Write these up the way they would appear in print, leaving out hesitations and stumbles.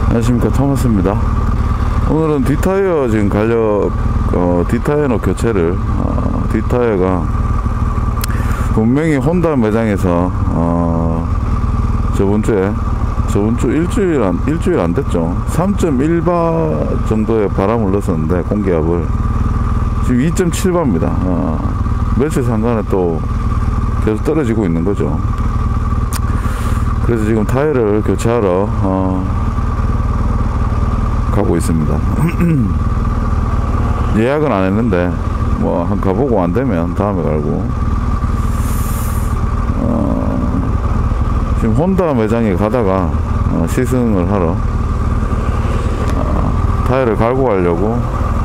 안녕하십니까, 토마스입니다. 오늘은 뒷타이어 지금 뒷타이어 교체를, 뒷타이어가 분명히 혼다 매장에서 저번 주 일주일 안 됐죠. 3.1바 정도의 바람을 넣었었는데, 공기압을 지금 2.7바입니다. 며칠 상간에 또 계속 떨어지고 있는 거죠. 그래서 지금 타이어를 교체하러 가고 있습니다. 예약은 안 했는데 뭐 한 가보고 안 되면 다음에 갈고, 지금 혼다 매장에 가다가 시승을 하러 타이어를 갈고 가려고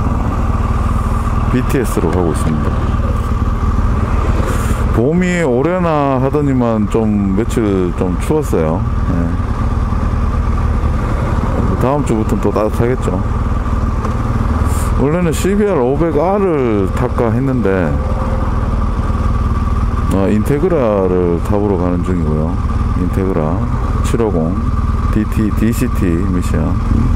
BTS로 가고 있습니다. 봄이 오려나 하더니만 좀 며칠 좀 추웠어요. 네. 다음 주부터는 또 따뜻하겠죠. 원래는 CBR 500R을 탈까 했는데 인테그라를 타보러 가는 중이고요. 인테그라 750 DCT 미션.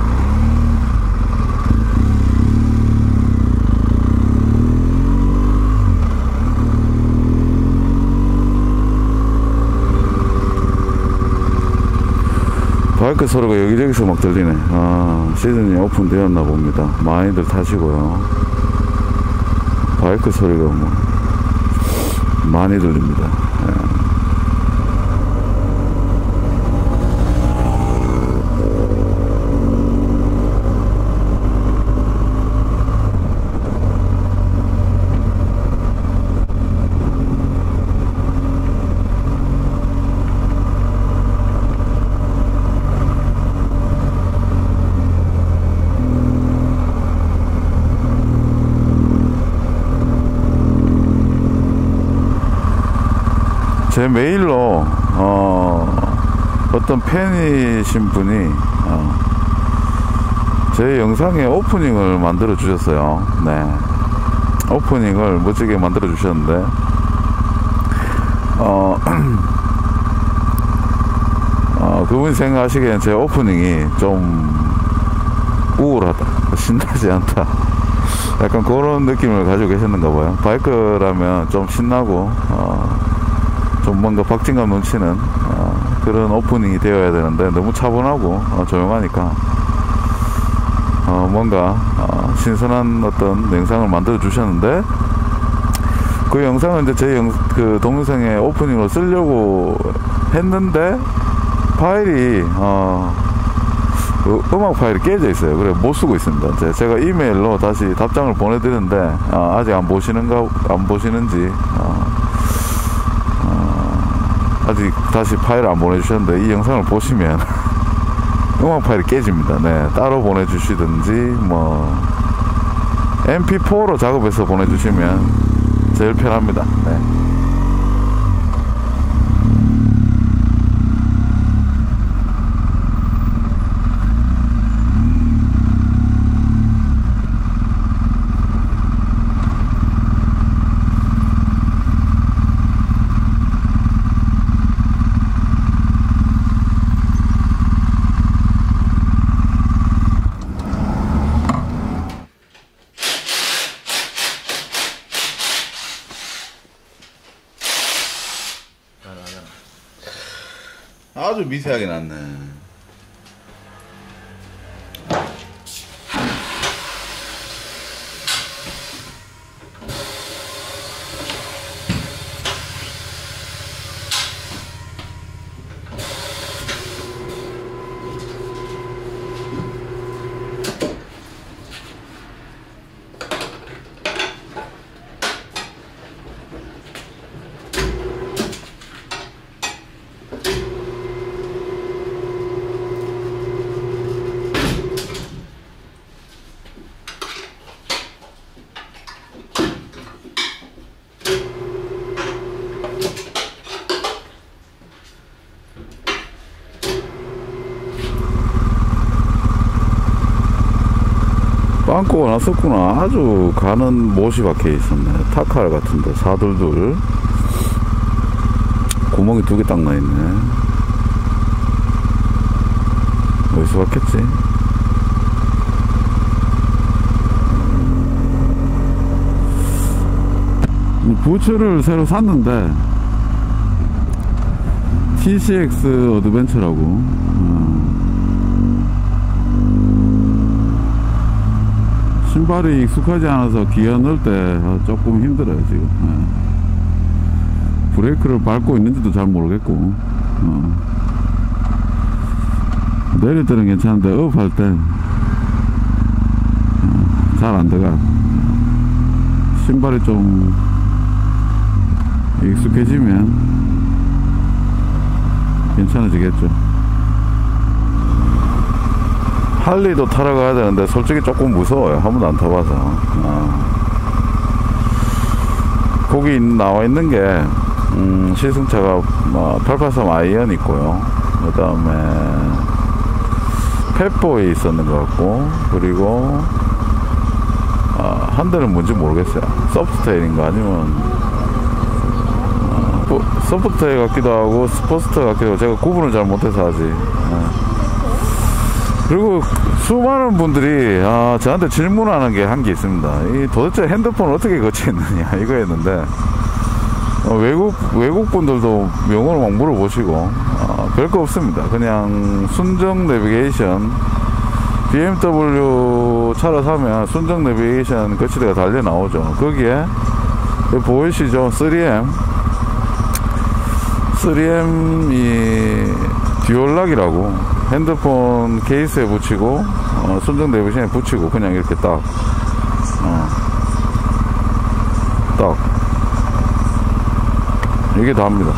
바이크 소리가 여기저기서 막 들리네. 시즌이 오픈되었나 봅니다. 많이들 타시고요. 바이크 소리가 뭐 많이 들립니다. 제 메일로 어떤 팬이신 분이 제 영상에 오프닝을 만들어 주셨어요. 네, 오프닝을 멋지게 만들어 주셨는데 그분이 생각하시기엔 제 오프닝이 좀 우울하다, 신나지 않다, 약간 그런 느낌을 가지고 계셨는가 봐요. 바이크라면 좀 신나고 좀 뭔가 박진감 넘치는 그런 오프닝이 되어야 되는데 너무 차분하고 조용하니까 뭔가 신선한 어떤 영상을 만들어 주셨는데, 그 영상은 이제 그 동영상의 오프닝으로 쓰려고 했는데 파일이 음악 파일이 깨져 있어요. 그래 못 쓰고 있습니다. 제가 이메일로 다시 답장을 보내드렸는데 아직 안 보시는지 아직 다시 파일을 안 보내주셨는데, 이 영상을 보시면 음악 파일이 깨집니다. 네, 따로 보내주시든지 뭐 MP4로 작업해서 보내주시면 제일 편합니다. 네. 아주 미세하게 났네. 빵꾸가 났었구나. 아주 가는 못이 박혀 있었네. 타칼 같은데 사둘둘 구멍이 2개 딱 나 있네. 어디서 봤겠지? 부츠를 새로 샀는데 TCX 어드벤처라고. 신발이 익숙하지 않아서 기어 넣을 때 조금 힘들어요 지금. 브레이크를 밟고 있는지도 잘 모르겠고. 내릴 때는 괜찮은데 업 할 때 잘 안 들어가. 신발이 좀 익숙해지면 괜찮아지겠죠. 할리도 타러 가야 되는데 솔직히 조금 무서워요. 한 번도 안 타봐서. 거기 나와 있는 게 시승차가 883 아이언 있고요. 그 다음에 펫보이 있었는 것 같고, 그리고 한 대는 뭔지 모르겠어요. 소프트테일인가 아니면 소프트테일 같기도 하고 스포츠터 같기도 하고, 제가 구분을 잘 못해서 아직. 그리고 수많은 분들이 저한테 질문하는 게 한 게 있습니다. 도대체 핸드폰을 어떻게 거치겠느냐 이거였는데, 외국 분들도 영어로 막 물어보시고, 별거 없습니다. 그냥 순정 내비게이션, BMW 차를 사면 순정 내비게이션 거치대가 달려 나오죠. 거기에 보이시죠? 3M이 듀얼락이라고, 핸드폰 케이스에 붙이고 순정 내비게이션에 붙이고 그냥 이렇게 딱 이게 다 합니다.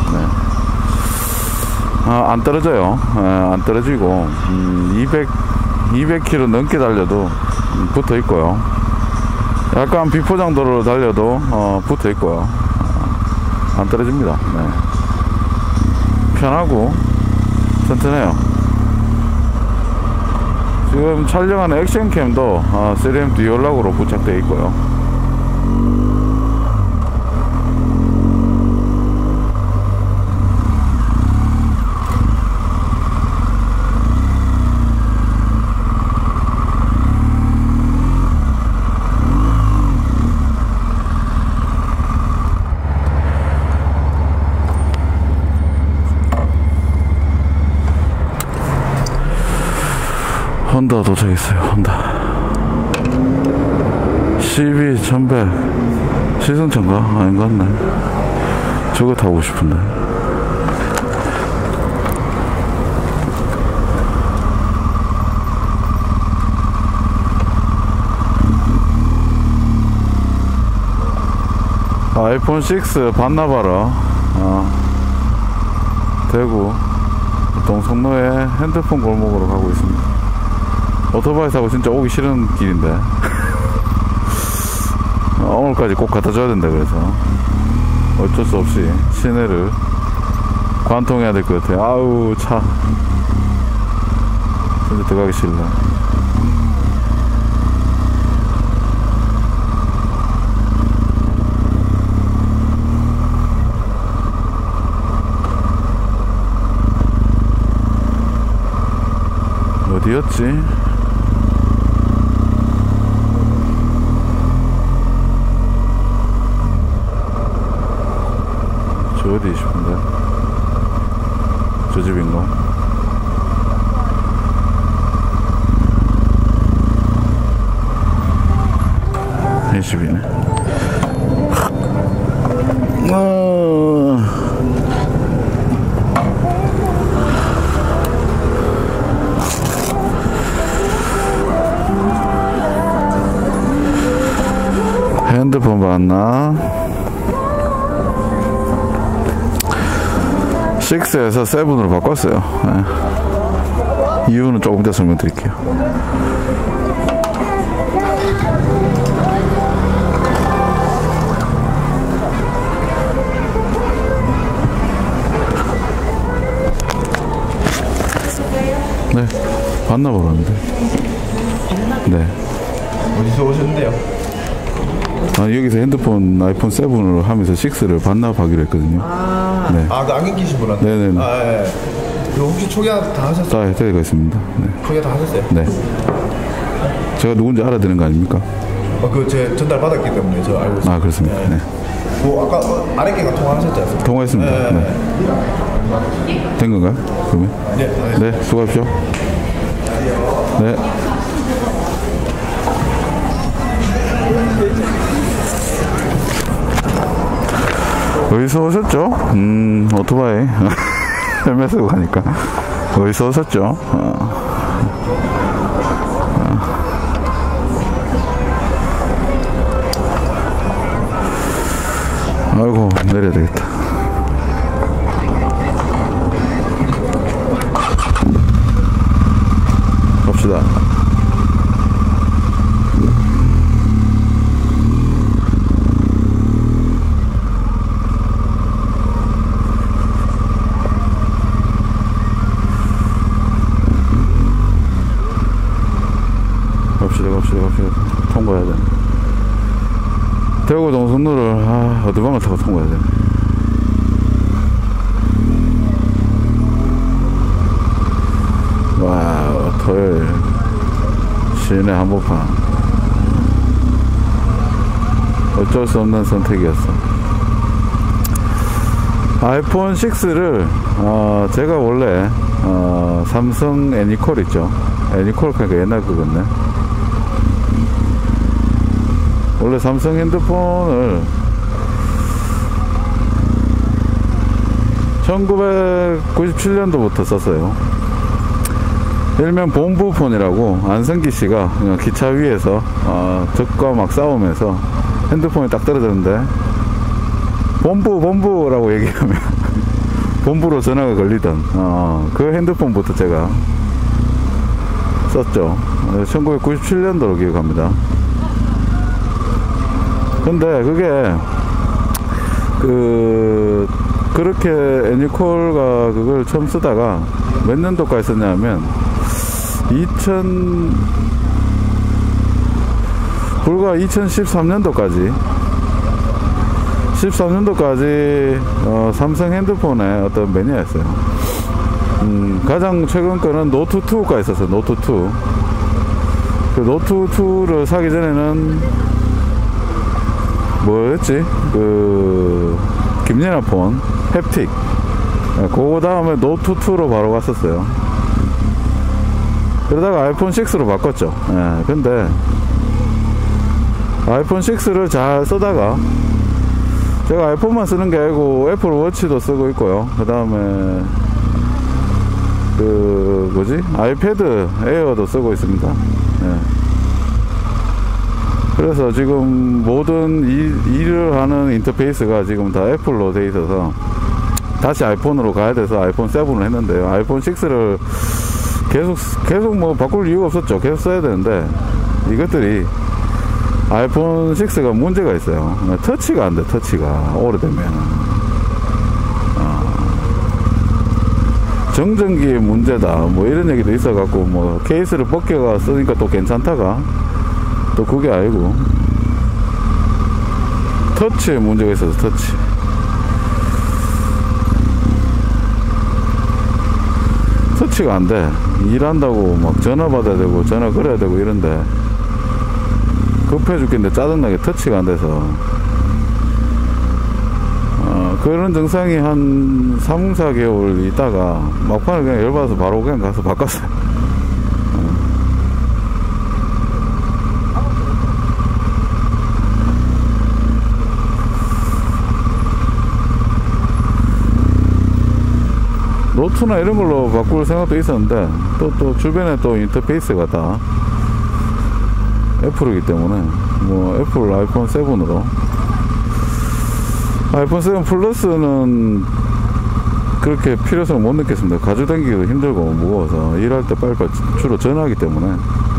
네. 안 떨어져요. 안 떨어지고 200km 넘게 달려도 붙어 있고요. 약간 비포장도로 달려도 붙어 있고요. 안 떨어집니다. 네. 편하고 튼튼해요. 지금 촬영하는 액션캠도 3M 듀얼락으로 부착되어 있고요. 혼다 도착했어요. 혼다 CB1100 시승차인가? 아닌 것 같네. 저거 타고 싶은데. 아이폰 6 반납하러 대구 동성로에 핸드폰 골목으로 가고 있습니다. 오토바이 타고 진짜 오기 싫은 길인데 오늘까지 꼭 갖다 줘야 된다 그래서 어쩔 수 없이 시내를 관통해야 될 것 같아요. 아우 차 진짜 들어가기 싫네. 어디였지? 저 어디 싶은데? 저 집인가? 이 집이네. 핸드폰 봤나? 6에서 7으로 바꿨어요. 네. 이유는 조금 더 설명드릴게요. 네, 봤나 보라는데. 네. 어디서 오셨는데요? 여기서 핸드폰 아이폰 7으로 하면서 6를 반납하기로 했거든요. 네. 그 안경 끼신 분한테? 네네. 예. 이거 혹시 초기화 다 하셨어요? 다 해드리고 있습니다. 네. 초기화 다 하셨어요? 네. 제가 누군지 알아드는 거 아닙니까? 제 전달 받았기 때문에 저 알고 있습니다. 아, 그렇습니까? 네. 아까 아랫개가 통화하셨지 않습니까? 통화했습니다. 네. 네. 된 건가요? 그러면? 네. 네, 수고하십시오. 네. 어디서 오셨죠? 오토바이. 헬멧 쓰고 가니까. 어디서 오셨죠? 아이고, 내려야 되겠다. 갑시다. 갑시다. 통과해야 돼. 대구 동선로를, 어디방을 타고 통과해야 돼. 와우, 토요일. 시내 한복판. 어쩔 수 없는 선택이었어. 아이폰 6를, 제가 원래, 삼성 애니콜 있죠. 애니콜, 그러니까 옛날 그건네. 원래 삼성 핸드폰을 1997년도부터 썼어요. 일명 본부폰이라고 안성기 씨가 그냥 기차 위에서 적과 막 싸우면서 핸드폰이 딱 떨어졌는데 본부라고 얘기하면 본부로 전화가 걸리던 그 핸드폰부터 제가 썼죠. 1997년도로 기억합니다. 근데 그게 그렇게 애니콜과 그걸 처음 쓰다가 몇 년도까지 썼냐면 불과 2013년도까지 삼성 핸드폰의 어떤 매니아였어요. 가장 최근 거는 노트2가 있었어요. 노트2. 그 노트2를 사기 전에는 뭐였지? 김연아 폰, 햅틱. 그거 다음에 노트2로 바로 갔었어요. 그러다가 아이폰 6로 바꿨죠. 근데 아이폰 6를 잘 쓰다가 제가 아이폰만 쓰는 게 아니고 애플 워치도 쓰고 있고요. 그 다음에 아이패드 에어도 쓰고 있습니다. 그래서 지금 모든 일을 하는 인터페이스가 지금 다 애플로 돼 있어서 다시 아이폰으로 가야 돼서 아이폰 7을 했는데요. 아이폰 6를 계속 뭐 바꿀 이유가 없었죠. 계속 써야 되는데 이것들이 아이폰 6가 문제가 있어요. 터치가 안 돼. 터치가 오래되면 정전기의 문제다 뭐 이런 얘기도 있어 갖고 뭐 케이스를 벗겨가 쓰니까 또 괜찮다가 또 그게 아니고 터치에 문제가 있어서 터치가 안 돼. 일한다고 막 전화 받아야 되고 전화 걸어야 되고 이런데 급해 죽겠는데 짜증나게 터치가 안 돼서 그런 증상이 한 3, 4개월 있다가 막판에 그냥 열받아서 바로 그냥 가서 바꿨어요. 노트나 이런 걸로 바꿀 생각도 있었는데 또 주변에 또 인터페이스가 다 애플이기 때문에 뭐 애플 아이폰 7으로 아이폰 7 플러스는 그렇게 필요성을 못 느꼈습니다. 가지고 다니기도 힘들고 무거워서 일할 때 빨리빨리 주로 전화하기 때문에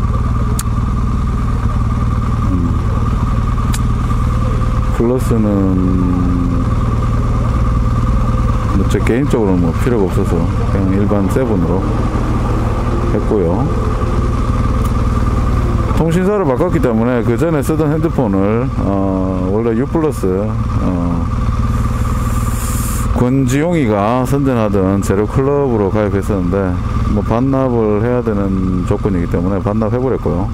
플러스는 제 개인적으로는 뭐 필요가 없어서 그냥 일반 7으로 했고요. 통신사를 바꿨기 때문에 그 전에 쓰던 핸드폰을 원래 U 플러스 권지용이가 선전하던 제로클럽으로 가입했었는데 뭐 반납을 해야 되는 조건이기 때문에 반납해버렸고요.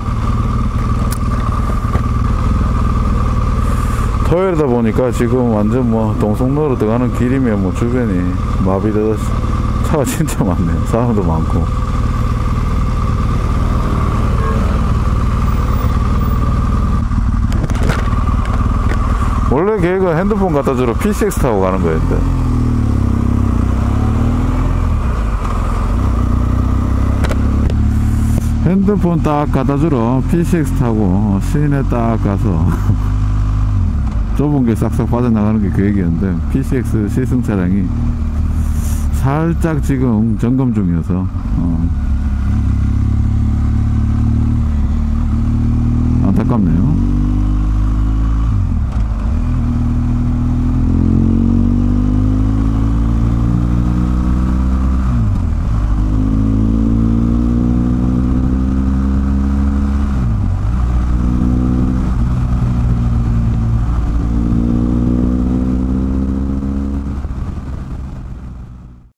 토요일이다 보니까 지금 완전 뭐 동성로로 들어가는 길이면 뭐 주변이 마비되다 차가 진짜 많네요. 사람도 많고. 원래 계획은 핸드폰 갖다 주러 PCX 타고 가는 거였는데 핸드폰 딱 갖다 주러 PCX 타고 시내 딱 가서 좁은 길 싹싹 빠져나가는 게 계획이었는데 PCX 시승 차량이 살짝 지금 점검 중이어서 안타깝네요.